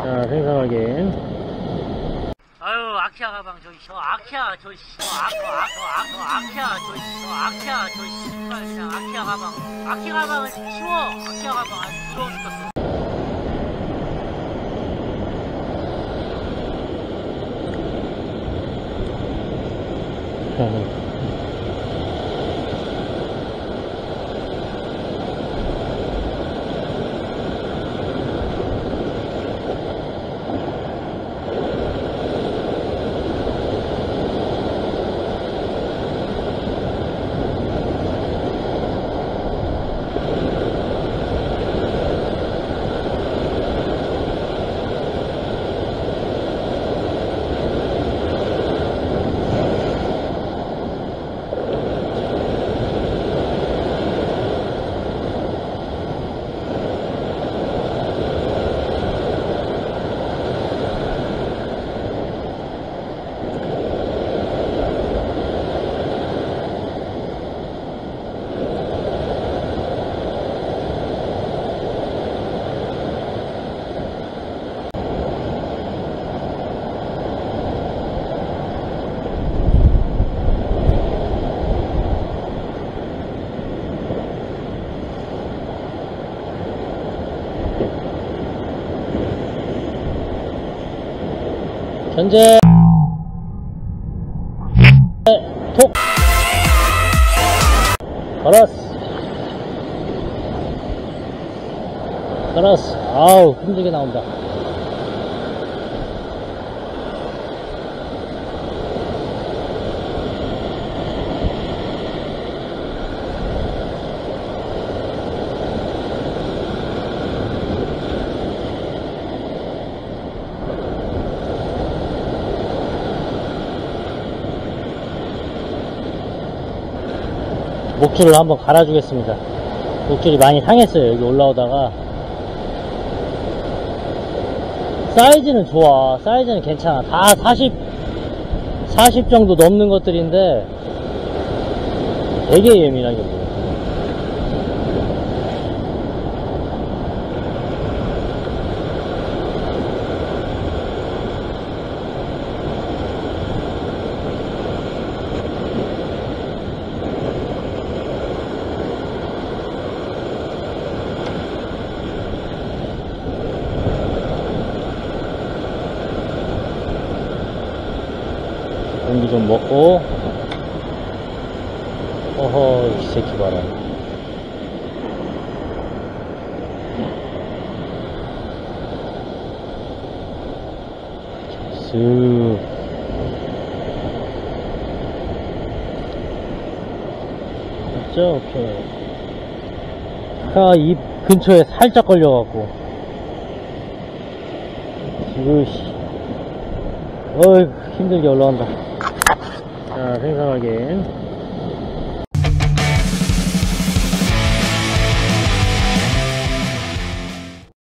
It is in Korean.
자, 생선 확인. 아유, 아키아 가방, 아키아, 아키아, 아키아, 씨발, 그냥 아키아 가방. 아키아 가방은 치워! 아키아 가방 아주 부러워 죽겠어. 현재 톡 걸었어. 아우 힘들게 나온다. 목줄을 한번 갈아주겠습니다. 목줄이 많이 상했어요. 여기 올라오다가. 사이즈는 좋아. 사이즈는 괜찮아. 다 40 정도 넘는 것들인데 되게 예민하게 보여. 공기 좀 먹고. 어허, 이 새끼 봐라. 쓱. 됐죠? 오케이. 입 근처에 살짝 걸려갖고. 지금, 어이, 힘들게 올라간다. 자, 생선 확인.